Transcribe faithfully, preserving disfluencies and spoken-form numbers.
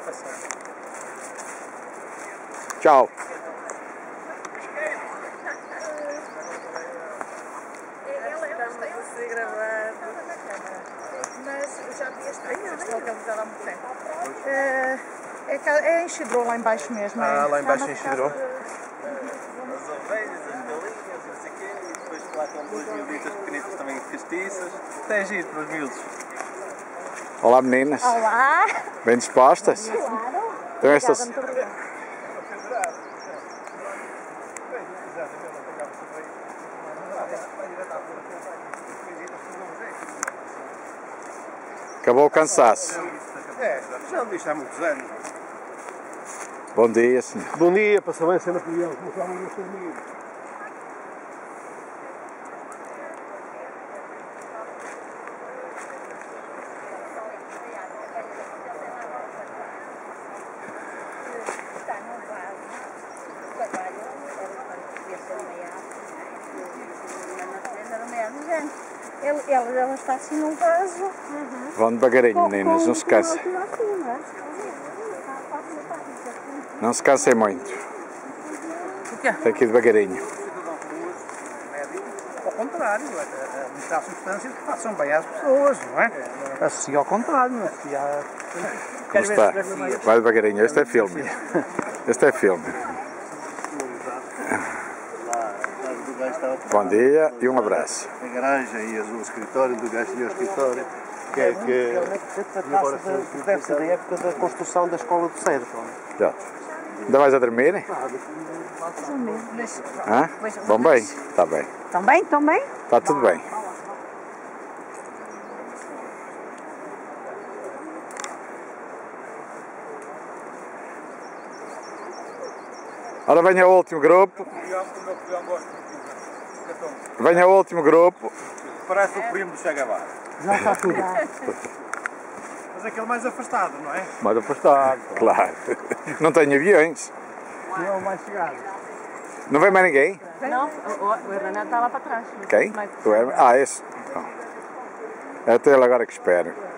Tchau. Ser gravado, mas já vi este vídeo, estou localizada há muito tempo. É, é, é em Chidrou, lá embaixo mesmo. Ah, é, lá embaixo em Chidrou. As ovelhas, as galinhas, não sei o quê, e depois lá estão duas miúditas pequenitas também castiças. Tem giro para os miúdos. Olá meninas. Olá! Bem dispostas? Claro! Então estas... Obrigada, muito obrigada. Acabou o cansaço. É, já me visto há muitos anos. Bom dia, senhor. Bom dia, passou bem a cena Napoleão, como falam os seus amigos. Ele, ela, ela está assim num vaso. Uhum. Vão devagarinho, meninas, não se cansem. Não se cansem muito. Tem que ir devagarinho. Ao contrário, é mostrar substâncias que façam bem às pessoas, não é? Assim ao contrário, não é? Como está? Vai devagarinho, este é filme. Este é filme. Bom dia e um abraço. A garagem e o escritório do gajo tinha o escritório. Que é que. Deve ser da época da construção da escola do Cedro. Já. Ainda vais a dormir? Hã? Vão bem? Está bem. Estão bem? Estão bem? Está tudo bem. Ora, venha o último grupo. Venha o último grupo. Parece o primo do Che Guevara. Já está tudo. Mas aquele mais afastado, não é? Mais afastado, claro. Não tenho aviões. Não é o mais chegado. Não vem mais ninguém? Não, o, o Renato está lá para trás. Quem? O Hermes? Ah, esse. Não. É até ele agora que espero.